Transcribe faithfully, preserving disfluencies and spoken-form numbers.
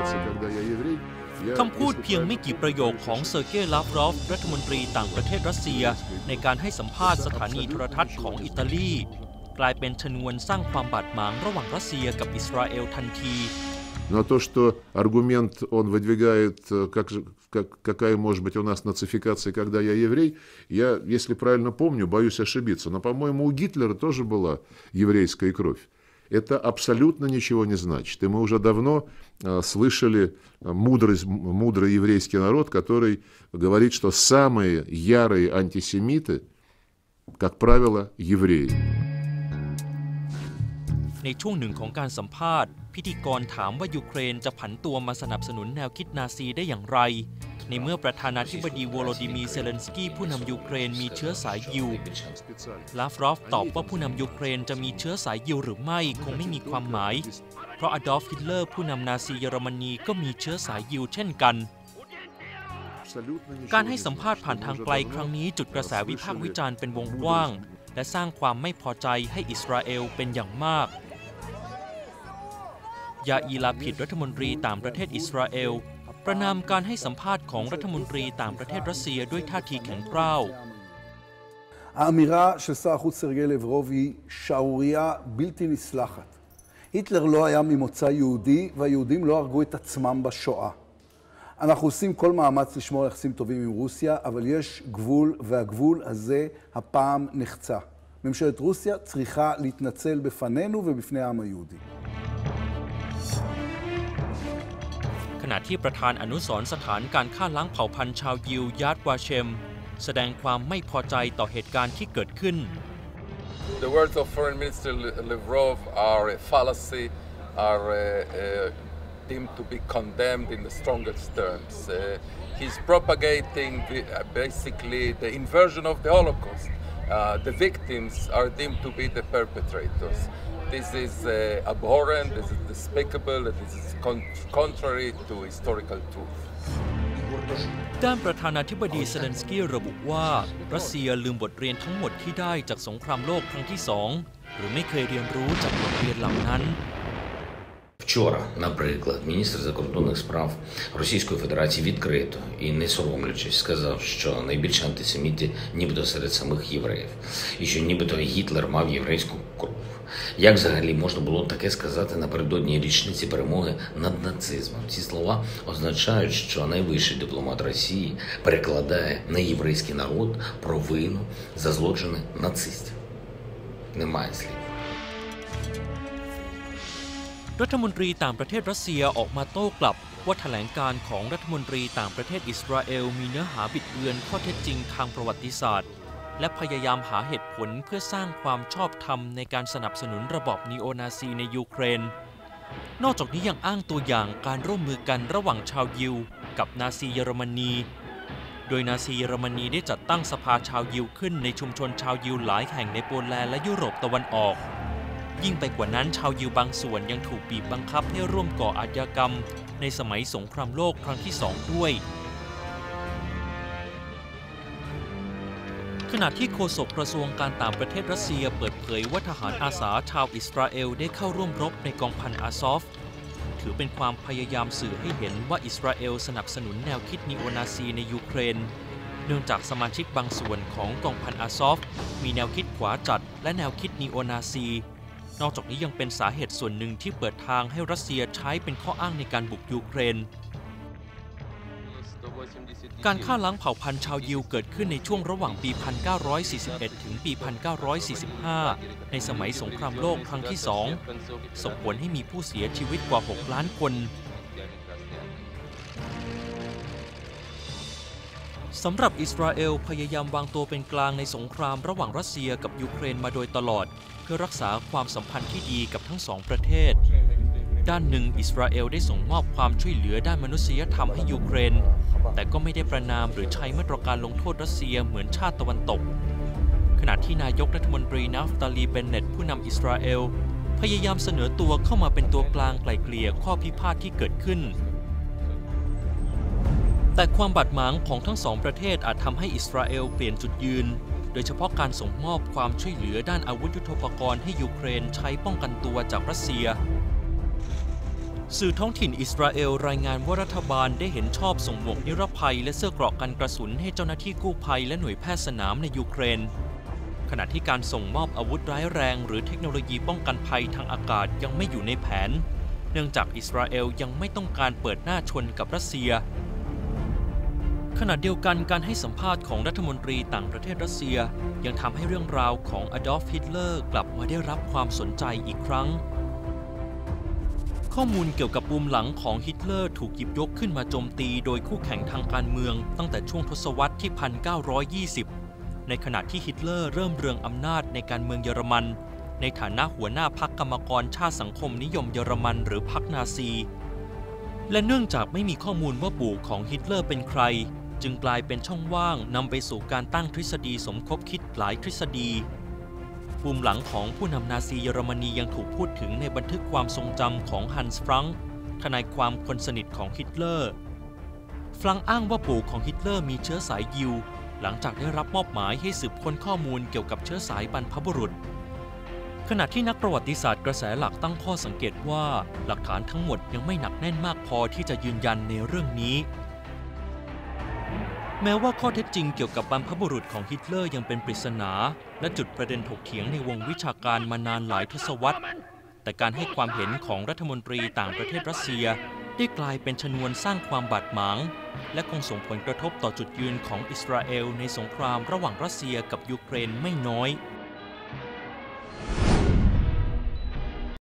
คำพูดเพียงไม่กี่ประโยคของเซอร์เกย์ลาฟรอฟรัฐมนตรีต่างประเทศรัสเซียในการให้สัมภาษณ์สถานีโทรทัศน์ของอิตาลีกลายเป็นชนวนสร้างความบาดหมางระหว่างรัสเซียกับอิสราเอลทันที Но то, что аргумент он выдвигает, как, как, какая может быть у нас нацификация, когда я еврей, я, если правильно помню, боюсь ошибиться, но, по-моему, у Гитлера тоже была еврейская кровь. Это абсолютно ничего не значит. И мы уже давно а, слышали мудрый, мудрый еврейский народ, который говорит, что самые ярые антисемиты, как правило, евреи. ในช่วงหนึ่งของการสัมภาษณ์พิธีกรถามว่ายูเครนจะผันตัวมาสนับสนุนแนวคิดนาซีได้อย่างไรในเมื่อประธานาธิบดีโวโลดิมีร์ เซเลนสกี้ผู้นำยูเครนมีเชื้อสายยิวลาฟรอฟตอบว่าผู้นำยูเครนจะมีเชื้อสายยิวหรือไม่คงไม่มีความหมายเพราะอดอล์ฟ ฮิตเลอร์ผู้นำนาซีเยอรมนีก็มีเชื้อสายยิวเช่นกันการให้สัมภาษณ์ผ่านทางไกลครั้งนี้จุดกระแสวิพากษ์วิจารณ์เป็นวงกว้างและสร้างความไม่พอใจให้อิสราเอลเป็นอย่างมากยาอีลาพิดรัฐมนตรีต่างประเทศอิสราเอลประนามการให้สัมภาษณ์ของรัฐมนตรีต่างประเทศรัสเซียด้วยท่าทีแข็งกร้าว האמירה של שר החוץ סרגי לברוב היא שערורייה בלתי נסלחת. היטלר לא היה ממוצא יהודי והיהודים לא הרגו את עצמם בשואה. אנחנו עושים כל מאמץ לשמור יחסים טובים עם רוסיה, אבל יש גבול והגבול הזה הפעם נחצה. ממשלת רוסיה צריכה להתנצל בפנינו ובפני העם היהודי. ขณะที่ประธานอนุสรณ์สถานการฆ่าล้างเผ่าพันธุ์ชาวยิวยาดวาเชมแสดงความไม่พอใจต่อเหตุการณ์ที่เกิดขึ้น The words of Foreign Minister Lavrov are a fallacy, are uh, uh, deemed to be condemned in the strongest terms. Uh, he's propagating the, uh, basically the inversion of the Holocaust. Uh, the victims are deemed to be the perpetrators. This is uh, abhorrent, this is despicable, this is con contrary to historical truth. ด้านประธานาธิบดีเซเลนสกี้ระบุว่ารัสเซียลืมบทเรียนทั้งหมดที่ได้จากสงครามโลกครั้งที่สองหรือไม่เคยเรียนรู้จากบทเรียนเหล่านั้น Вчора, наприклад, міністр закордонних справ Російської Федерації відкрито і не соромлячись сказав, що найбільше антисеміти нібито серед самих євреїв, і що нібито Гітлер мав єврейську кров. Як взагалі можна було таке сказати напередодні річниці перемоги над нацизмом? Ці слова означають, що найвищий дипломат Росії перекладає на єврейський народ провину за злочини нацистів. Немає слів. รัฐมนตรีต่างประเทศรัสเซียออกมาโต้กลับว่าแถลงการณ์ของรัฐมนตรีต่างประเทศอิสราเอลมีเนื้อหาบิดเบือนข้อเท็จจริงทางประวัติศาสตร์และพยายามหาเหตุผลเพื่อสร้างความชอบธรรมในการสนับสนุนระบอบนีโอนาซีในยูเครนนอกจากนี้ยังอ้างตัวอย่างการร่วมมือกันระหว่างชาวยิวกับนาซีเยอรมนีโดยนาซีเยอรมนีได้จัดตั้งสภาชาวยิวขึ้นในชุมชนชาวยิวหลายแห่งในโปแลนด์และยุโรปตะวันออกยิ่งไปกว่านั้นชาวยิวบางส่วนยังถูกบีบบังคับให้ร่วมก่ออาชญากรรมในสมัยสงครามโลกครั้งที่สองด้วยขณะที่โฆษกกระทรวงการต่างประเทศรัสเซียเปิดเผยว่าทหารอาสาชาวอิสราเอลได้เข้าร่วมรบในกองพันอาซอฟถือเป็นความพยายามสื่อให้เห็นว่าอิสราเอลสนับสนุนแนวคิดนีโอนาซีในยูเครนเนื่องจากสมาชิกบางส่วนของกองพันอาซอฟมีแนวคิดขวาจัดและแนวคิดนีโอนาซีนอกจากนี้ยังเป็นสาเหตุส่วนหนึ่งที่เปิดทางให้รัสเซียใช้เป็นข้ออ้างในการบุกยูเครนการฆ่าล้างเผ่าพันธุ์ชาวยิวเกิดขึ้นในช่วงระหว่างปี หนึ่งพันเก้าร้อยสี่สิบเอ็ด ถึงปี หนึ่งพันเก้าร้อยสี่สิบห้า ในสมัยสงครามโลกครั้งที่สองส่งผลให้มีผู้เสียชีวิตกว่า หก ล้านคนสำหรับอิสราเอลพยายามวางตัวเป็นกลางในสงครามระหว่างรัสเซียกับยูเครนมาโดยตลอดเพื่อรักษาความสัมพันธ์ที่ดีกับทั้งสองประเทศด้านหนึ่งอิสราเอลได้ส่งมอบความช่วยเหลือด้านมนุษยธรรมให้ยูเครนแต่ก็ไม่ได้ประณามหรือใช้มาตรการลงโทษรัสเซียเหมือนชาติตะวันตกขณะที่นายกรัฐมนตรีนาฟตาลีเบนเน็ตผู้นำอิสราเอลพยายามเสนอตัวเข้ามาเป็นตัวกลางไกล่เกลี่ยข้อพิพาทที่เกิดขึ้นแต่ความบาดหมางของทั้งสองประเทศอาจทำให้อิสราเอลเปลี่ยนจุดยืนโดยเฉพาะการส่งมอบความช่วยเหลือด้านอาวุธยุทโธปกรณ์ให้ยูเครนใช้ป้องกันตัวจากรัสเซียสื่อท้องถิ่นอิสราเอลรายงานว่ารัฐบาลได้เห็นชอบส่งหมวกนิรภัยและเสื้อเกราะกันกระสุนให้เจ้าหน้าที่กู้ภัยและหน่วยแพทย์สนามในยูเครนขณะที่การส่งมอบอาวุธร้ายแรงหรือเทคโนโลยีป้องกันภัยทางอากาศยังไม่อยู่ในแผนเนื่องจากอิสราเอลยังไม่ต้องการเปิดหน้าชนกับรัสเซียขณะเดียวกันการให้สัมภาษณ์ของรัฐมนตรีต่างประเทศรัสเซียยังทำให้เรื่องราวของอดอล์ฟ ฮิตเลอร์กลับมาได้รับความสนใจอีกครั้งข้อมูลเกี่ยวกับปุ่มหลังของฮิตเลอร์ถูกหยิบยกขึ้นมาโจมตีโดยคู่แข่งทางการเมืองตั้งแต่ช่วงทศวรรษที่ หนึ่งพันเก้าร้อยยี่สิบ ในขณะที่ฮิตเลอร์เริ่มเรืองอำนาจในการเมืองเยอรมันในฐานะหัวหน้าพรรคกรรมกรชาติสังคมนิยมเยอรมันหรือพรรคนาซีและเนื่องจากไม่มีข้อมูลว่าปู่ของฮิตเลอร์เป็นใครจึงกลายเป็นช่องว่างนำไปสู่การตั้งทฤษฎีสมคบคิดหลายทฤษฎีปุ่มหลังของผู้นำนาซีเยอรมนียังถูกพูดถึงในบันทึกความทรงจำของฮันส์ ฟรังก์ทนายความคนสนิทของฮิตเลอร์ฟรังก์อ้างว่าปู่ของฮิตเลอร์มีเชื้อสายยิวหลังจากได้รับมอบหมายให้สืบค้นข้อมูลเกี่ยวกับเชื้อสายบรรพบุรุษขณะที่นักประวัติศาสตร์กระแสหลักตั้งข้อสังเกตว่าหลักฐานทั้งหมดยังไม่หนักแน่นมากพอที่จะยืนยันในเรื่องนี้แม้ว่าข้อเท็จจริงเกี่ยวกับบรรพบุรุษของฮิตเลอร์ยังเป็นปริศนาและจุดประเด็นถกเถียงในวงวิชาการมานานหลายทศวรรษแต่การให้ความเห็นของรัฐมนตรีต่างประเทศรัสเซียได้กลายเป็นชนวนสร้างความบาดหมางและคงส่งผลกระทบต่อจุดยืนของอิสราเอลในสงครามระหว่างรัสเซียกับยูเครนไม่น้อย